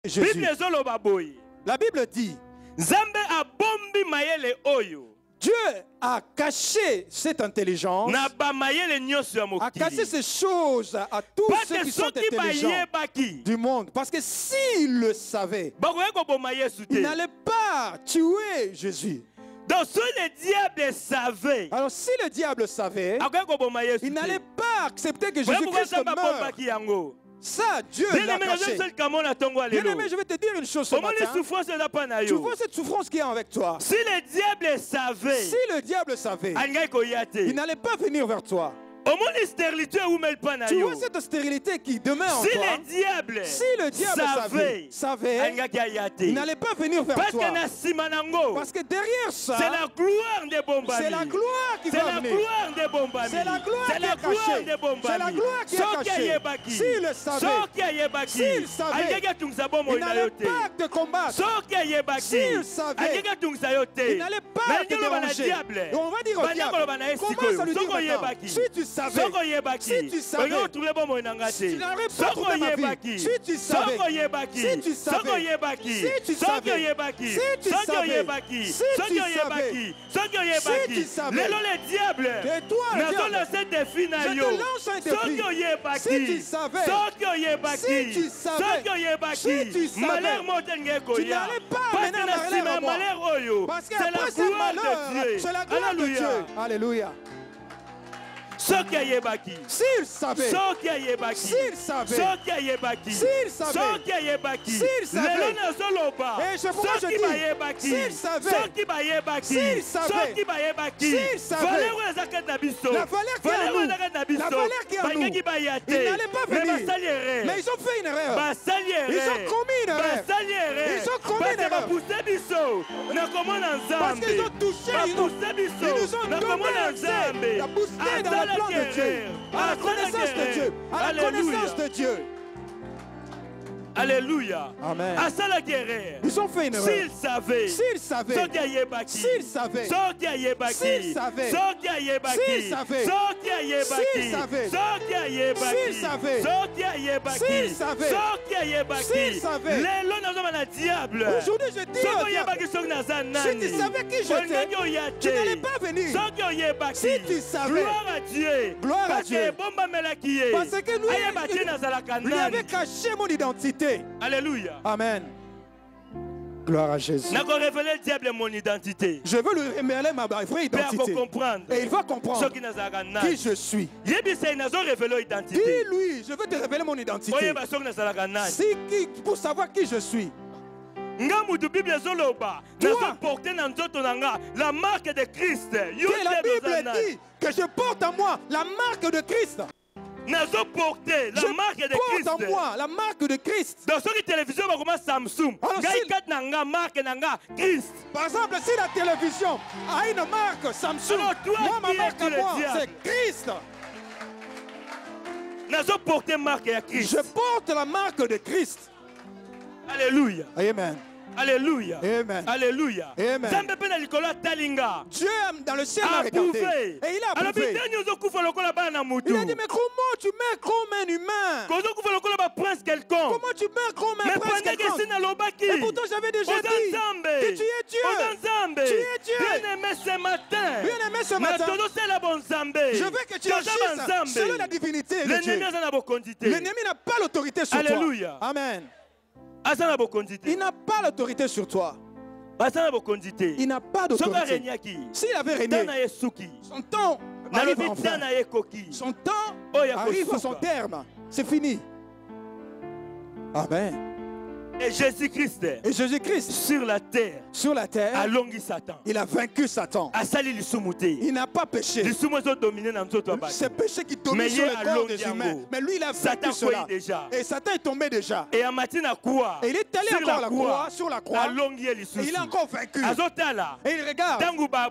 Jésus. La Bible dit, Dieu a caché cette intelligence, a caché ces choses à tous ceux qui sont intelligents du monde. Parce que s'il le savait, il n'allait pas tuer Jésus. Donc si le diable savait, alors si le diable savait, il n'allait pas accepter que Jésus-Christ meure. Ça, Dieu l'a caché. Bien-aimé, je vais te dire une chose ce matin. Tu vois cette souffrance qui est avec toi. Si le diable savait, il n'allait pas venir vers toi. Tu vois cette stérilité qui demeure en toi. Si le diable savait, il n'allait pas venir vers toi. Parce que derrière ça, c'est la gloire de Bombali. C'est la gloire qui va venir. C'est la gloire qui est cachée. C'est la gloire qui est cachée. S'il le savait, s'il savait, il n'allait pas te combattre. S'il savait, il n'allait pas te déranger. Et on va dire au diable, comment ça lui dit maintenant? Si tu savais, si tu savais, tu n'aurais pas trouvé ma vie. Si tu savais, si tu savais, si tu savais, si tu savais, si tu savais, le diable, et toi le diable, je te lance un défi. Si tu savais, si tu savais, si tu savais, tu n'allais pas amener un malheur. Parce qu'après ce malheur, c'est la gloire de Dieu. Alléluia. S'il savait, s'il savait, s'il savait, s'il savait, et je pourrais je dis, s'il savait, s'il savait, s'il savait, la valeur qui est en nous, la valeur qui est en nous, ils n'allaient pas venir, mais ils ont fait une erreur, ils ont commis une erreur, ils ont commis une erreur, parce qu'ils ont touché, ils nous ont donné la boostée dans le plan de Dieu, à la connaissance de Dieu, à la connaissance de Dieu. Alléluia. Amen. Ils ont fait une erreur. S'ils savaient, s'ils savaient, s'ils savaient, s'ils savaient, s'ils savaient, s'ils savaient, s'ils savaient, s'ils savaient, s'ils savaient, aujourd'hui je dis au diable, si tu savais qui j'étais, tu n'allais pas venir. Si tu savais, gloire à Dieu, parce que lui avait caché mon identité. Alléluia. Amen. Gloire à Jésus. Je veux lui révéler ma vraie identité. Et il va comprendre qui je suis. Dis-lui, je veux te révéler mon identité. Pour savoir qui je suis. Toi, la marque de Christ. La Bible dit que je porte en moi la marque de Christ. Je porte en moi la marque de Christ. Dans cette télévision, Samsung. Par exemple, si la télévision a une marque Samsung, moi, ma marque à moi, c'est Christ. Je porte la marque de Christ. Alléluia. Amen. Alléluia. Amen. Alléluia. Amen. Dieu dans le ciel a regardé. Et il a approuvé. Il a dit, mais comment tu mets comme un humain? Comment tu mets comme un prince quelconque? Et pourtant j'avais déjà dit que tu es Dieu. Tu es Dieu. Bien-aimé ce matin. Je veux que tu agisses selon la divinité de Dieu. L'ennemi n'a pas l'autorité sur toi. Alléluia. Amen. Il n'a pas l'autorité sur toi. Il n'a pas d'autorité. S'il avait régné, son temps arrive enfin. Son temps arrive à son terme. C'est fini. Amen. Et Jésus-Christ sur la terre, il a vaincu Satan. Il n'a pas péché. C'est péché qui domine sur le corps des humains. Mais lui, il a vaincu cela. Et Satan est tombé déjà. Et il est allé encore à la croix, sur la croix. Et il a encore vaincu. Et il regarde.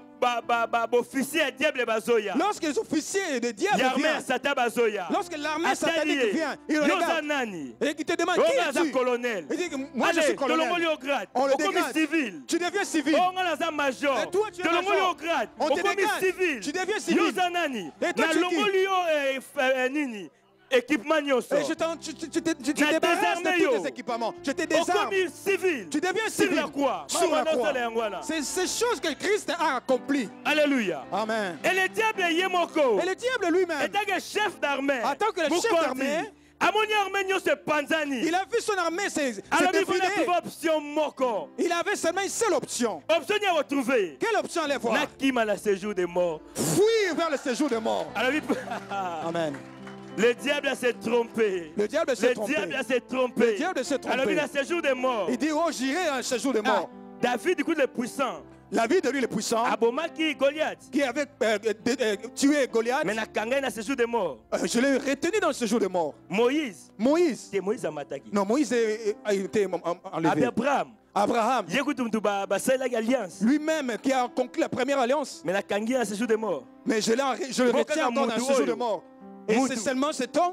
Lorsque les officiers de diable viennent, lorsque l'armée satanique vient, il regarde. Et il te demande qui es-tu? Il dit que moi je suis colonel. On le dégrade. Tu deviens civil. Et toi tu es major. On te dégrade. Tu deviens civil. Et toi tu es qui? équipement et tu débarrasses de tous tes équipements. Je te désarme. Tu deviens civil. Sur la croix. C'est ces choses que Christ a accomplies. Alléluia. Amen. Et le diable est moko. Et le diable lui-même, En tant que chef d'armée, en tant que le chef d'armée, il a vu son armée s'est défilée. Il avait seulement une seule option. Quelle option allait voir? Fuir vers le séjour des morts. Amen. Le diable s'est trompé. Le diable s'est trompé. Le diable s'est trompé. Le diable s'est trompé. Alors il a séjour des morts. Il dit, oh, j'irai à un séjour des morts. David, du coup, le puissant. La vie de lui, le puissant, qui avait tué Goliath, je l'ai retenu dans le séjour des morts. Moïse. Moïse. Non, Moïse a été enlevé. Abraham. Lui-même qui a conclu la première alliance. Mais je le retiens encore dans le séjour des morts. Et c'est seulement cet homme,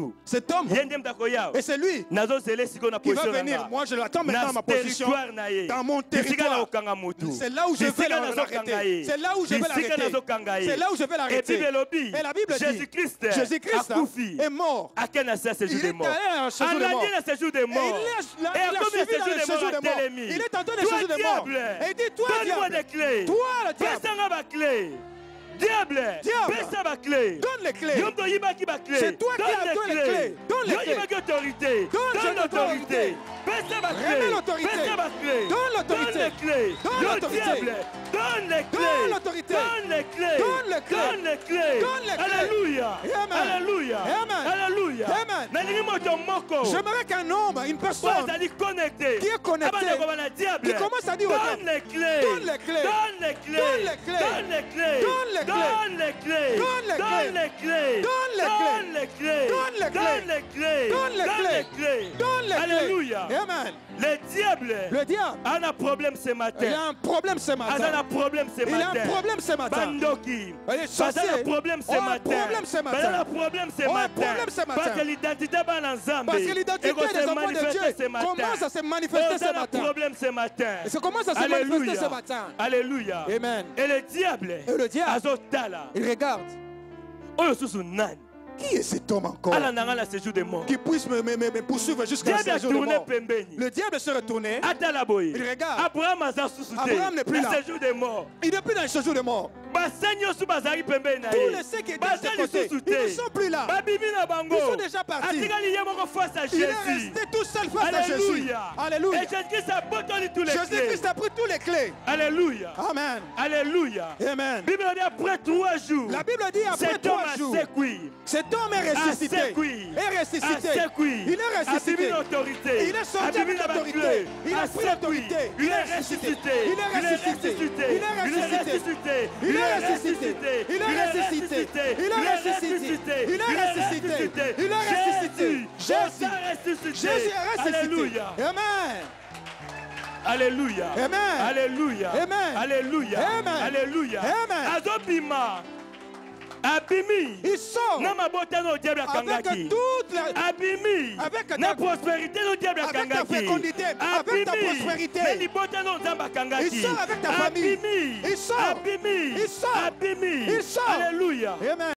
et c'est lui qui va venir. Moi, je l'attends maintenant à ma position, dans mon territoire. C'est là où je vais l'arrêter. C'est là où je vais l'arrêter. C'est là où je vais l'arrêter. Et la Bible dit, Jésus-Christ est mort. Il est allé à un séjour des morts. Il a suivi dans le séjour des morts. Il est en train de séjour des morts. Et il dit, toi, diable, toi, le diable, diable, donne les clés. C'est toi qui as donné les clés. Donne les clés. Donne l'autorité. Remets l'autorité. Donne l'autorité. Donne l'autorité. Donne les clés. Donne les clés. Donne les clés. Alléluia. Alléluia. Alléluia. J'aimerais qu'un homme, une personne qui est connectée, qui commence à dire donne les clés. Donne les clés. Donne les clés. Donne les clés. Donne les clés. Donne les clés. Donne les clés. Donne les clés. Donne les clés. Donne les clés. Donne les clés. Donne les clés. Donne les clés. Donne les clés. Alléluia. Amen. Le diable a un problème ce matin. Il a un problème ce matin. Il a un problème ce matin. Il a un problème ce matin. Bandoki. Il est chassé. Il a un problème ce matin. Il a un problème ce matin. Il a un problème ce matin. Parce que l'identité des enfants de Dieu commence à se manifester ce matin. Il a un problème ce matin. Et ça commence à se manifester ce matin. Alléluia. Amen. Et le diable, il regarde. Qui est cet homme encore qui puisse me poursuivre jusqu'à ce séjour de mort? Le diable se retournait. Il regarde. Abraham n'est plus là. Il n'est plus dans le séjour de mort. Tous les ceux qui étaient de ce côté, ils ne sont plus là. Ils sont déjà partis. Il est resté tout seul face à Jésus. Alléluia. Jésus-Christ a pris tous les clés. Alléluia. Amen. Alléluia. Amen. La Bible dit après 3 jours. La Bible dit après 3 jours. Cet homme est ressuscité. Il est ressuscité. Il est sorti avec l'autorité. Il a pris l'autorité. Il est ressuscité. Il est ressuscité. Il est ressuscité. Il est ressuscité. Il est ressuscité. Il est ressuscité. Il est ressuscité. Il est ressuscité. Jésus est ressuscité. Amen. Alléluia. Amen. Alléluia. Amen. Alléluia. Amen. Alléluia. Amen. Azobima. Abimi. Il sort. Avec toute la... Abimi. Avec la prospérité du diable avec ta fécondité. Avec ta prospérité. Il sort avec ta famille. Il sort. Abimi. Il sort. Abimi. Il sort. Alléluia. Amen.